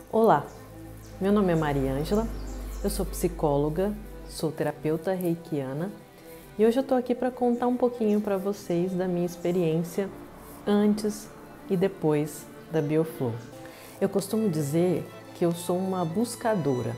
Olá, meu nome é Mariângela, eu sou psicóloga, sou terapeuta reikiana e hoje eu estou aqui para contar um pouquinho para vocês da minha experiência antes e depois da BioFlow. Eu costumo dizer que eu sou uma buscadora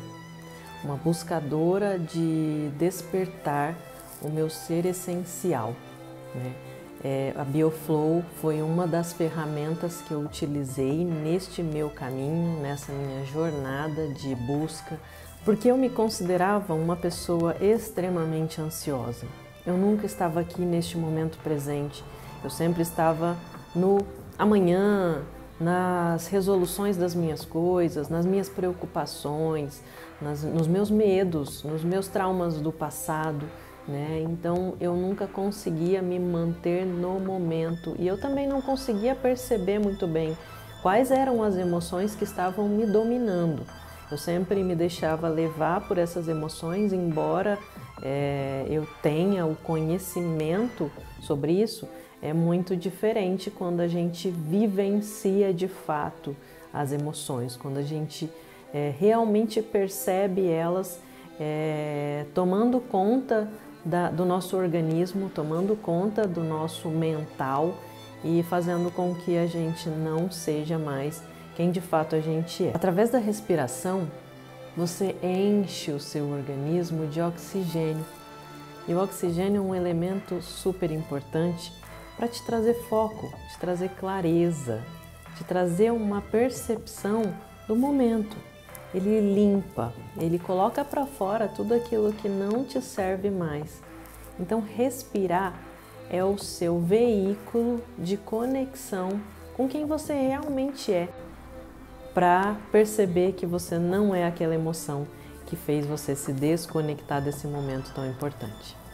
de despertar o meu ser essencial, né? A BioFlow foi uma das ferramentas que eu utilizei neste meu caminho, nessa minha jornada de busca, porque eu me considerava uma pessoa extremamente ansiosa. Eu nunca estava aqui neste momento presente, eu sempre estava no amanhã, nas resoluções das minhas coisas, nas minhas preocupações, nos meus medos, nos meus traumas do passado, né? Então eu nunca conseguia me manter no momento e eu também não conseguia perceber muito bem quais eram as emoções que estavam me dominando. Eu sempre me deixava levar por essas emoções, embora eu tenha o conhecimento sobre isso. É muito diferente quando a gente vivencia de fato as emoções, quando a gente realmente percebe elas tomando conta do nosso organismo, tomando conta do nosso mental e fazendo com que a gente não seja mais quem de fato a gente é. Através da respiração, você enche o seu organismo de oxigênio. E o oxigênio é um elemento super importante para te trazer foco, te trazer clareza, te trazer uma percepção do momento. Ele limpa, ele coloca para fora tudo aquilo que não te serve mais. Então, respirar é o seu veículo de conexão com quem você realmente é, para perceber que você não é aquela emoção que fez você se desconectar desse momento tão importante.